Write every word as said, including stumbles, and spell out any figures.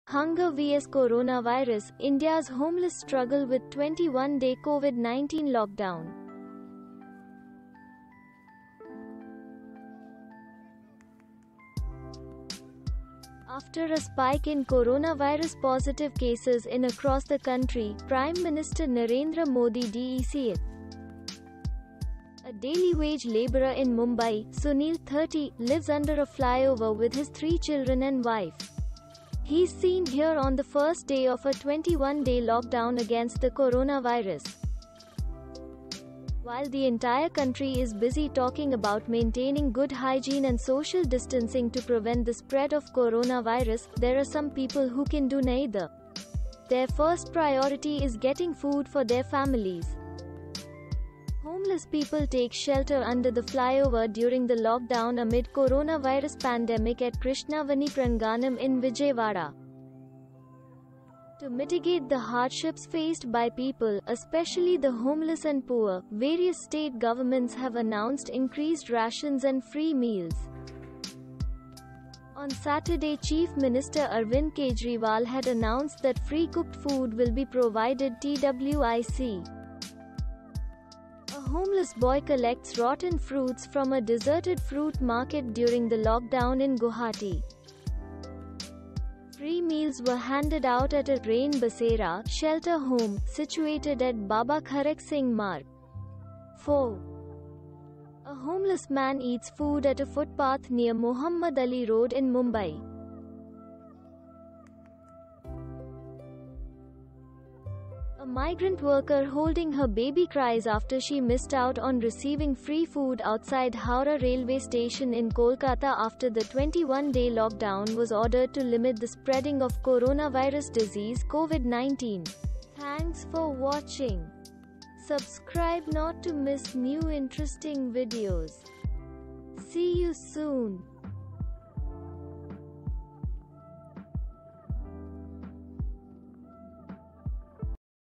Hunger vs Coronavirus, India's homeless struggle with twenty-one day COVID nineteen lockdown. After a spike in coronavirus positive cases in across the country, Prime Minister Narendra Modi declared. A daily wage labourer in Mumbai, Sunil, thirty, lives under a flyover with his three children and wife. He's seen here on the first day of a twenty-one day lockdown against the coronavirus. While the entire country is busy talking about maintaining good hygiene and social distancing to prevent the spread of coronavirus, there are some people who can do neither. Their first priority is getting food for their families. Homeless people take shelter under the flyover during the lockdown amid coronavirus pandemic at Krishnavani Pranganam in Vijayawada. To mitigate the hardships faced by people, especially the homeless and poor, various state governments have announced increased rations and free meals. On Saturday, Chief Minister Arvind Kejriwal had announced that free cooked food will be provided twice. A homeless boy collects rotten fruits from a deserted fruit market during the lockdown in Guwahati. Free meals were handed out at a Rain Basera shelter home, situated at Baba Kharak Singh Marg. four. A homeless man eats food at a footpath near Muhammad Ali Road in Mumbai. A migrant worker holding her baby cries after she missed out on receiving free food outside Howrah railway station in Kolkata after the twenty-one day lockdown was ordered to limit the spreading of coronavirus disease COVID nineteen. Thanks for watching. Subscribe not to miss new interesting videos. See you soon.